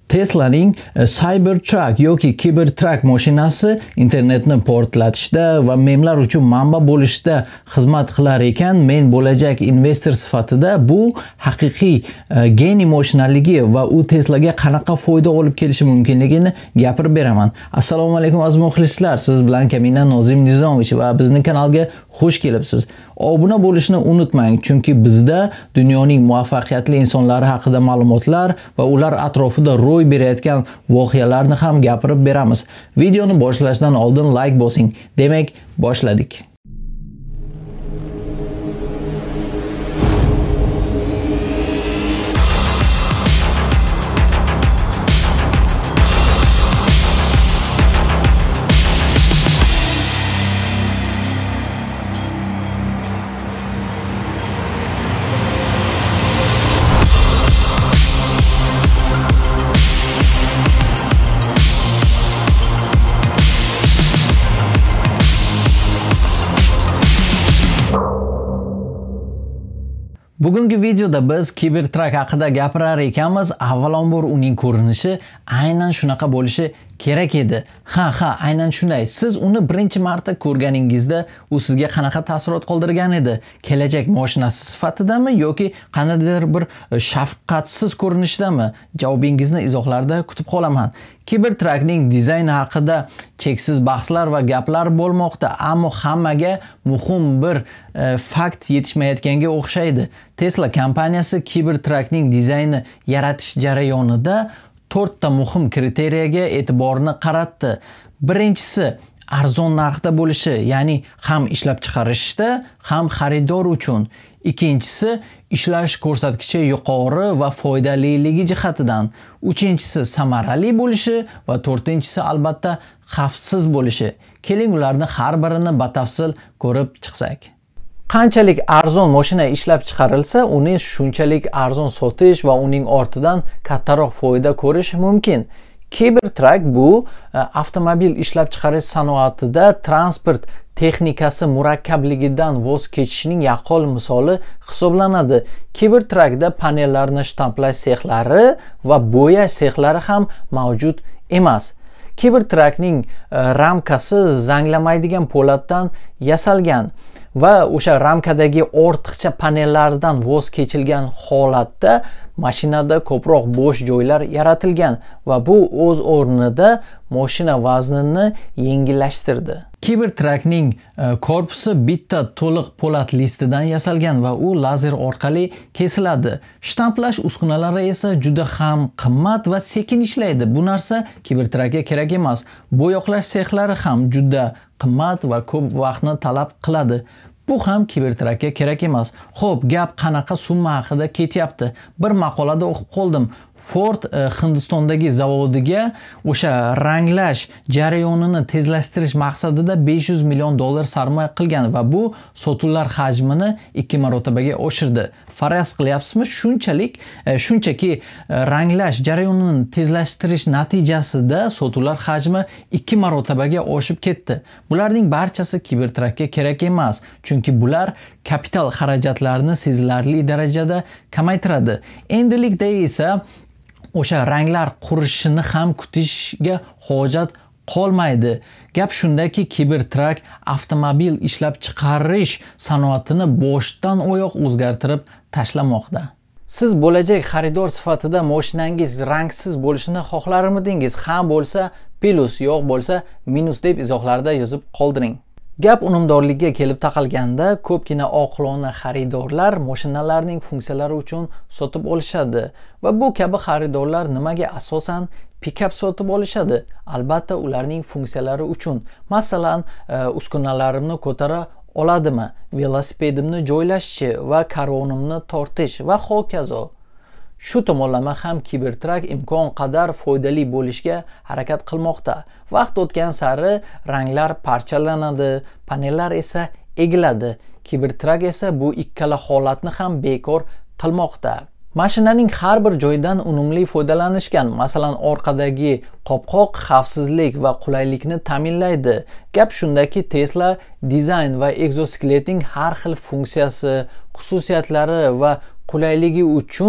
Tesla'ning Cybertruck yoki Cybertruck mashinasi internetni portlatishda va memlar uchun manba bo'lishda xizmat qilar ekan. Men bo'lajak investor sifatida bu haqiqiy geniy mashinaligi va u Teslaga qanaqa foyda olib kelishi mumkinligini gapirib beraman. Assalomu alaykum aziz muxlislar. Siz bilan Kamina Nozim Nizomovich va bizning kanalga xush kelibsiz. Obuna bo'lishni unutmang, chunki bizda dunyoning muvaffaqiyatli insonlari haqida ma'lumotlar va ular atrofida ro'y berayotgan voqealarni ham gapirib beramiz. Videoni boshlashdan oldin like bosing. Demak, boshladik. Bugungi videoda biz Cybertruck haqida gapirar ekanmiz. Avvalambor uning ko'rinishi aynan shunaqa bo'lishi kerak edi. Ha, aynan shunday. Siz uni birinchi marta ko'rganingizda u sizga qanaqa taassurot qoldirgan edi? Kelajak mashinasi sifatidami yoki qandaydir bir shavqatsiz ko'rinishidami? Javobingizni izohlarda kutib qolaman. Cybertruckning dizayni haqida cheksiz bahslar va gaplar bo'lmoqda, ammo hammaga muhim bir fakt yetishmayotganga o'xshaydi. Tesla kompaniyasi Cybertruckning dizaynini yaratish jarayonida 4 ta muhim kriteriyaga e'tiborni qaratdi. Birinchisi arzon narxda bo'lishi, ya'ni ham ishlab chiqarishda, ham xaridor uchun. Ikkinchisi ishlash ko'rsatkichi yuqori va foydaliligi jihatidan. Uchinchisi samarali bo'lishi va to'rtinchisi albatta xavfsiz bo'lishi. Keling ularni har birini batafsil ko'rib chiqsak. Qanchalik arzon mashina ishlab chiqarilsa, uni shunchalik arzon sotish va uning ortidan kattaroq foyda ko'rish mumkin. Cybertruck bu avtomobil ishlab chiqarish sanoatida transport texnikasi murakkabligidan voz kechishning yaqqol misoli hisoblanadi. Cybertruckda panellarni shtamplash sexlari va bo'yash sexlari ham mavjud emas. Cybertruckning ramkasi zanglamaydigan po'latdan yasalgan va o'sha ramkadagi ortiqcha panellardan voz kechilgan holatda mashinada ko'proq bo'sh joylar yaratilgan va bu o'z o'rnida mashina vaznini yengillashtirdi. Cybertruckning korpusi bitta to'liq po'lat listidan yasalgan va u lazer orqali kesiladi. Shtamplash uskunalari esa juda ham qimmat va sekin ishlaydi. Bu narsa Cybertruckga kerak emas. Bo'yoqlash sexlari ham juda qimmat va ko'p vaqtni talab qiladi. Bu ham Cybertruckga kerak emas. Xo'p, gap qanaqa summa haqida ketyapti? Bir maqolada o'qib qoldim. Ford Hindistondagi zavodiga o'sha ranglash jarayonini tezlashtirish maqsadida $500 million sarmoya qilgan va bu sotuvlar hajmini 2 marotabaga oshirdi. Faraz qilyapsizmi? Shunchaki ranglash jarayonini tezlashtirish natijasida sotuvlar hajmi 2 marotabaga oshib ketdi. Bularning barchasi Cybertruckga kerak emas, chunki bular kapital xarajatlarini sezilarli darajada kamaytiradi. Endilikda esa o'sha ranglar qurishini ham kutishga hojat qolmaydi. Gap shundaki, Cybertruck avtomobil ishlab chiqarish sanoatini boshdan oyoq o'zgartirib tashlamoqda. Siz bo'lajak xaridor sifatida mashinangiz rangsiz bo'lishini xohlarmidingiz? Ha bo'lsa plus, yo'q bo'lsa minus deb izohlarda yozib qoldiring. Gap unumdorlikka kelib taqalganda, ko'pgina oqilona xaridorlar mashinalarning funksiyalari uchun sotib olishadi va bu kabi xaridorlar nimaga asosan pikap sotib olishadi? Albatta ularning funksiyalari uchun. Masalan, uskunalarimni ko'tara oladimi, velosipedimni joylashchi va karvonimni tortish va hokazo. Shu tomonlama ham Cybertruck imkon qadar foydali bo'lishga harakat qilmoqda. Vaqt o'tgan sari ranglar parchalanadi, panellar esa egiladi. Cybertruck esa bu ikkala holatni ham bekor qilmoqda. Mashinaning har bir joyidan unumli foydalanishgan. Masalan, orqadagi qopqoq xavfsizlik va qulaylikni ta'minlaydi. Gap shundaki, Tesla dizayn va egzoskeletning har xil funksiyasi, xususiyatlari va qulayligi uchun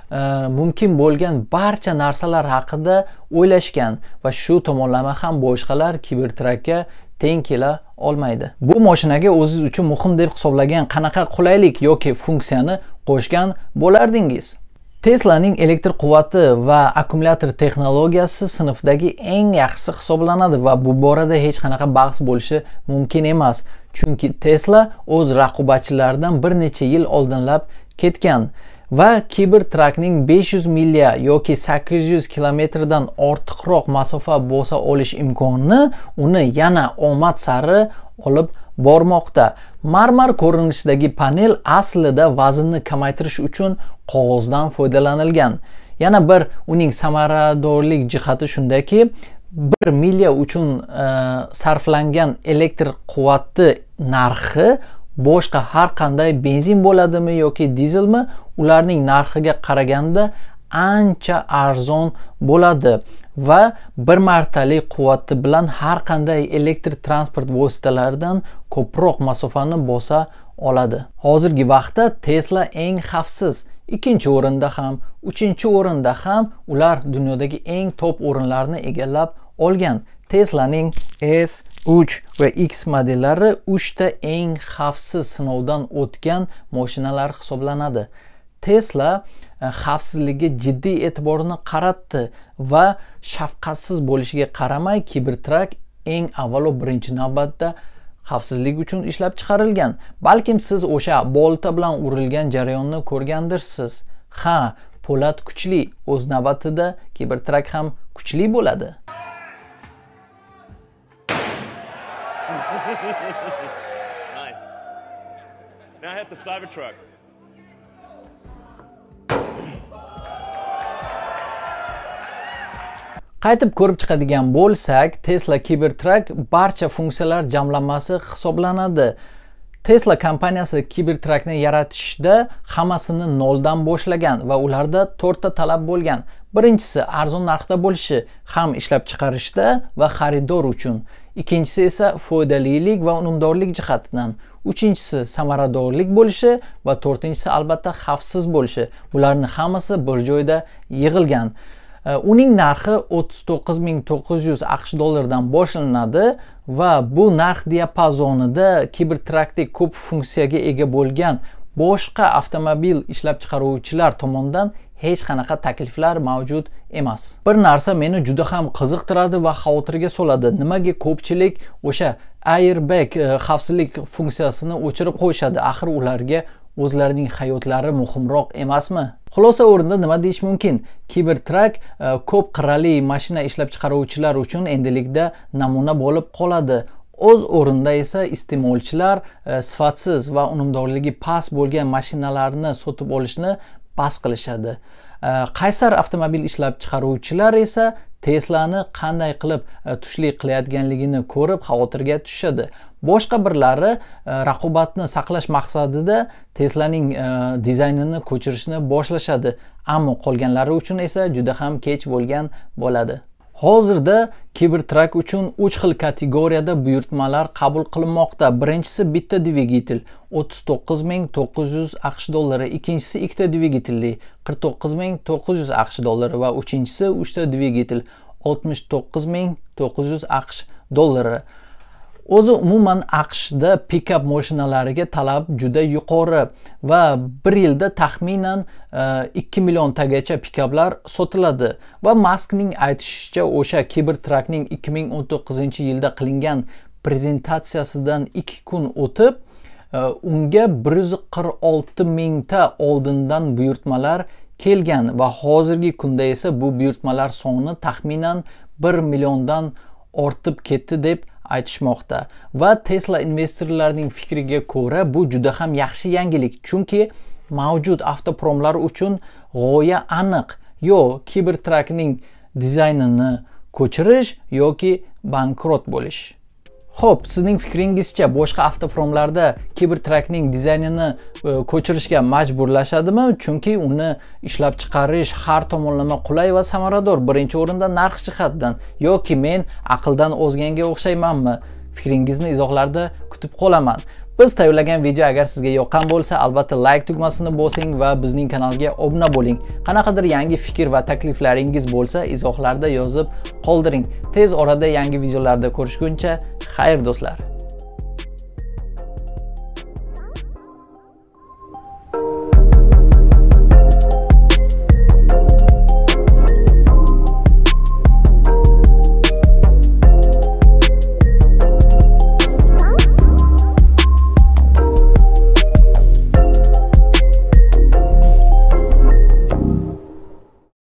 mumkin bo'lgan barcha narsalar haqida o'ylashgan va shu tomonlama ham boshqalar Cybertruckga teng kela olmaydi. Bu mashinaga o'zingiz uchun muhim deb hisoblagan qanaqa qulaylik yoki funksiyani qo'shgan bo'lardingiz? Teslaning elektr quvvati va akkumulyator texnologiyasi sinfdagi eng yaxshisi hisoblanadi va bu borada hech qanaqa bahs bo'lishi mumkin emas. Chunki Tesla o'z raqobatchilaridan bir necha yil oldinlab ketgan va Cybertruckning 500 milya yoki 800 kilometrdan ortiqroq masofa bo'sa olish imkonini uni yana omad sari olib bormoqda. Marmar ko'rinishidagi panel aslida vaznni kamaytirish uchun qog'ozdan foydalanilgan. Yana bir uning samaradorlik jihati shundaki, 1 milya uchun sarflangan elektr quvvati narxi boshqa har qanday benzin bo'ladimi yoki dizelmi, ularning narxiga qaraganda ancha arzon bo'ladi va bir martalik quvvati bilan har qanday elektr transport vositalaridan ko'proq masofani bosa oladi. Hozirgi vaqtda Tesla eng xavfsiz, ikkinchi o'rinda ham, uchinchi o'rinda ham ular dunyodagi eng top o'rinlarni egallab olgan. Teslaning S, 3 va X modellari 3 ta eng xavfsiz sinovdan o'tgan mashinalar hisoblanadi. Tesla xavfsizlikka jiddiy e'tiborini qaratdi va shavqatsiz bo'lishiga qaramay Cybertruck eng avvalo birinchi navbatda xavfsizlik uchun ishlab chiqarilgan. Balkim siz o'sha bolta bilan urilgan jarayonni ko'rgandirsiz. Ha, po'lat kuchli, o'z navbatida Cybertruck ham kuchli bo'ladi. Nice. Now hit the Cybertruck. Qaytib ko'rib chiqadigan bo'lsak, Tesla Cybertruck barcha funksiyalar jamlanmasi hisoblanadi. Tesla kompaniyasi Cybertruckni yaratishda hammasini noldan boshlagan va ularda 4 ta talab bo'lgan. Birinchisi arzon narxda bo'lishi, ham ishlab chiqarishda va xaridor uchun. Ikkinchisi esa foydalilik va unumdorlik jihatidan. Uchinchisi samaradorlik bo'lishi va to'rtinchisi albatta xavfsiz bo'lishi. Bularning hammasi bir joyda yig'ilgan. Uning narxi 39.900 AQSh dollardan boshlanadi va bu narx diapazonida Cybertruckdek ko'p funksiyaga ega bo'lgan boshqa avtomobil ishlab chiqaruvchilar tomonidan hech qanaqa takliflar mavjud emas. Bir narsa meni juda ham qiziqtiradi va xavotirga soladi. Nimaga ko'pchilik o'sha airbag xavfsizlik funksiyasini o'chirib qo'yishadi? Axir ularga o'zlarining hayotlari muhimroq emasmi? Xulosa o'rinda nima deyish mumkin? Cybertruck ko'p qirrali mashina ishlab chiqaruvchilar uchun endilikda namuna bo'lib qoladi. O'z o'rinda esa iste'molchilar sifatsiz va unumdorligi past bo'lgan mashinalarni sotib olishni bas qilishadi. Qaysar avtomobil ishlab chiqaruvchilar esa Teslani qanday qilib tushlik qilayotganligini ko'rib xavotirga tushadi. Boshqa birlari raqobatni saqlash maqsadida Teslaning dizaynini ko'chirishni boshlashadi, ammo qolganlari uchun esa juda ham kech bo'lgan bo'ladi. Hozirda Cybertruck uchun 3 xil kategoriyada buyurtmalar qabul qilinmoqda. Birinchisi bitta dvigatel 39.900 AQSh dollari, ikkinchisi ikkita dvigatelli 49.900 AQSh dollari va uchinchisi 3 ta dvigatel 69.900 AQSh dollari. O'zi umuman AQShda pikap mashinalariga talab juda yuqori va bir yilda taxminan 2 million tagacha pikaplar sotiladi va Muskning aytishicha o'sha Cybertruckning 2019-yilda qilingan prezentatsiyasidan 2 kun o'tib unga 146 mingta oldindan buyurtmalar kelgan va hozirgi kunda esa bu buyurtmalar soni taxminan 1 milliondan ortib ketdi deb aytishmoqda va Tesla investorlarining fikriga ko'ra bu juda ham yaxshi yangilik, chunki mavjud avtopromlar uchun g'oya aniq: yo Cybertruckning dizaynini ko'chirish yoki bankrot bo'lish. Xo'p, sizning fikringizcha boshqa avtopromlarda Cybertruckning dizaynini ko'chirishga majburlashadimi? Chunki uni ishlab chiqarish har tomonlama qulay va samarador. Birinchi o'rinda narx jihatidan yoki men aqldan ozganga o'xshaymanmi? Fikringizni izohlarda kutib qolaman. Biz tayyorlagan video agar sizga yoqqan bo'lsa, albatta like tugmasini bosing va bizning kanalga obuna bo'ling. Qanaqadir yangi fikr va takliflaringiz bo'lsa, izohlarda yozib qoldiring. Tez orada yangi videolarda ko'rishguncha, xayr do'stlar.